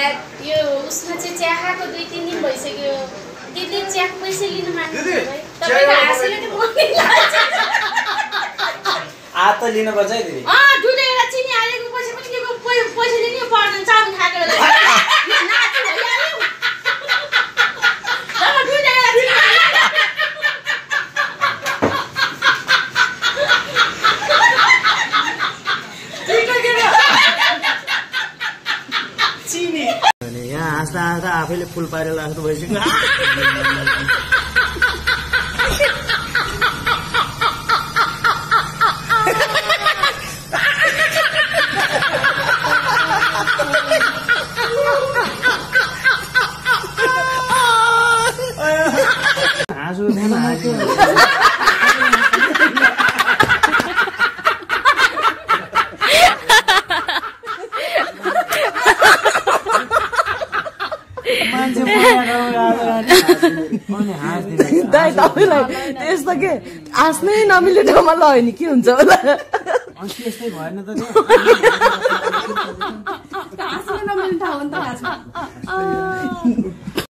यो उसमा चाहिँ चिया खाएको 2-3 दिन भइसक्यो दिदी चियाको पैसा लिनु मान्नु तपाईको हाँसेले त मलाई लाग्छ आ त लिनुपर्छ है दिदी दुधै एउटा चिनी हालेको पछि पनि के पैसा लिनु पर्दैन चाउमिन खाएको बेला नाति भइहाल्यो अब दुधै एउटा चिनी यहाँ हाँस्दा हाँस्दा आफैले फुल पारेर लाग्नु भइसक्यो हाँसु दाइ तपाईँलाई त्यस्तो के हाँस्नै नमिले ठाउँमा लग्यो नि के हुन्छ होला त्यस्तै भएन त